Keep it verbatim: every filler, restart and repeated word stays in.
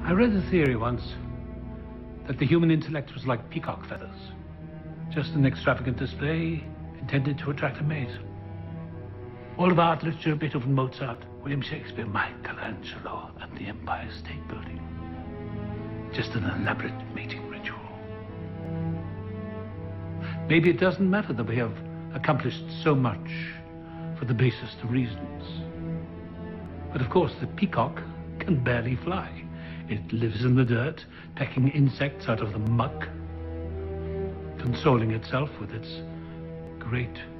I read a theory once that the human intellect was like peacock feathers, just an extravagant display intended to attract a mate. All of art, literature, Beethoven, Mozart, William Shakespeare, Michelangelo, and the Empire State Building. Just an elaborate mating ritual. Maybe it doesn't matter that we have accomplished so much for the basest of reasons. But of course, the peacock can barely fly. It lives in the dirt, pecking insects out of the muck, consoling itself with its great